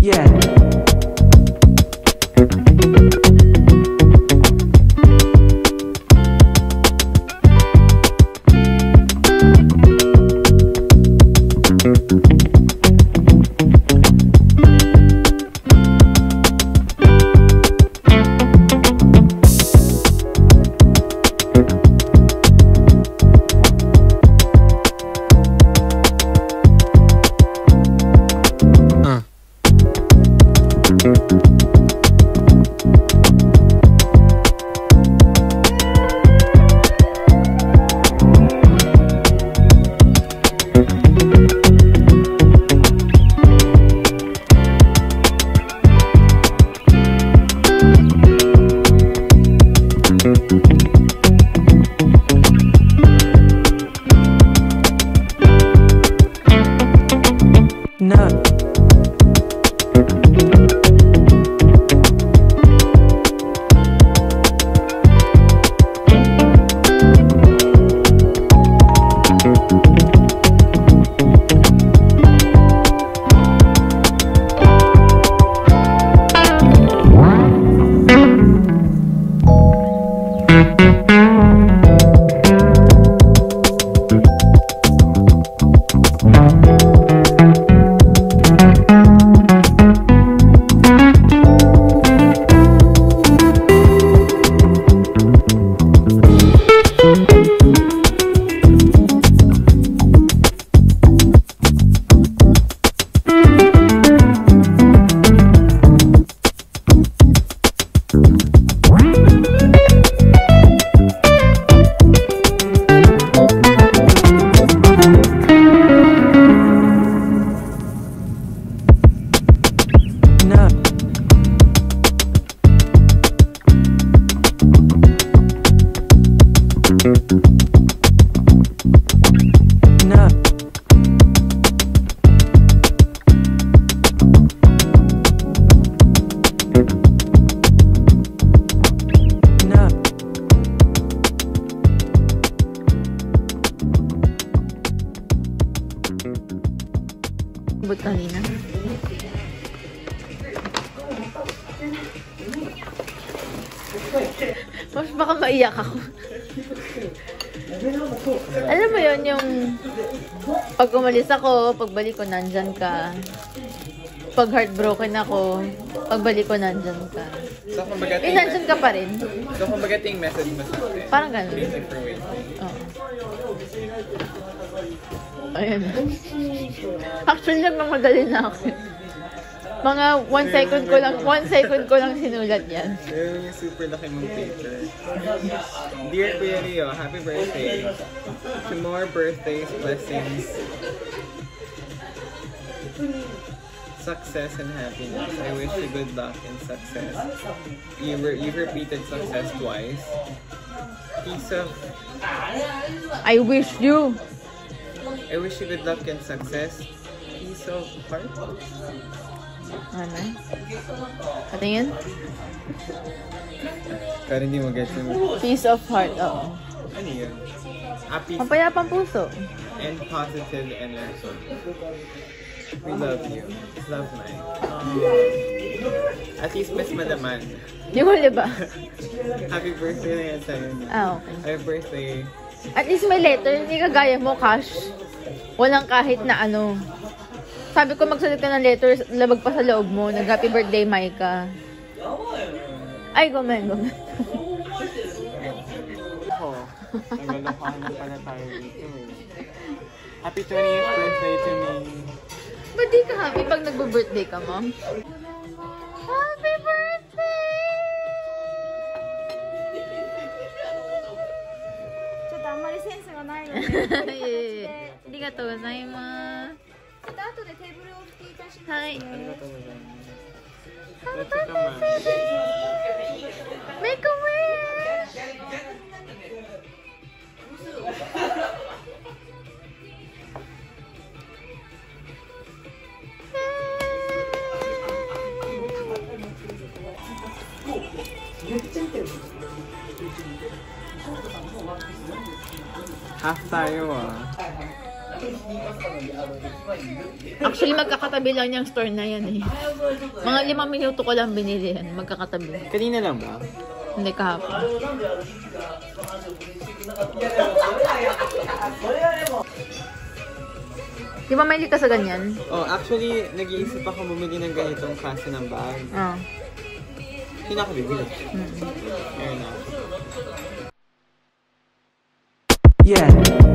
Yeah. No. But kanina. Mas baka maiyak ako. Alam mo yun, yung pag umalis ako, pagbalik ko nandyan ka. Pag heartbroken ako, pagbalik ko nandyan ka. So, kumbaga nandyan ka pa rin. So, kumbaga ting message mo sa akin. Parang ganun. Oo. Ayan. Actually, nagmamadali na ako. Mga 1 second ko lang sinulat yan. Yung super laki mong paper. Dear Kuya Rio, happy birthday. To more birthdays, blessings, success and happiness. I wish you good luck and success. You repeated success twice. Peace of... I wish you good luck and success. Peace of heart. Ano? Patingin? Pero hindi mo get yung... Peace of heart, oo. Ano yun? Peace. Mapayapang puso. And positive energy. We love you. Love night. At least mas madaman. Di mo ba? Happy birthday na yan sa'yo. Okay. Happy birthday. At least may letter, hindi kagaya mo, Cash. Walang kahit na ano. Sabi ko magsulat ka ng letter, labag pa sa loob mo, nag-happy birthday, Maika. Ay, gomen. Oh, nagalakaan na pala tayo dito. Happy 20th birthday to me. Ba't di ka happy pag nagbo-birthday ka, Mom? Happy birthday! ちょっとあんまりセンスがないのでありがとうございます。 後でテーブルをお拭きいたします。 はい。 ありがとうございます。 Happy birthday! Make a wish! Half tayo ah. Actually, magkakatabi lang yung store na yan eh. Mga 5 minuto ko lang binili yan. Magkakatabi. Kanina lang ba? Hindi kahapon. Di ba may ka sa ganyan? Oh, actually, nag-iisip ako bumili ng ganitong klase ng bag. Oo. Hindi na ako bibili. Ayun na. Yeah.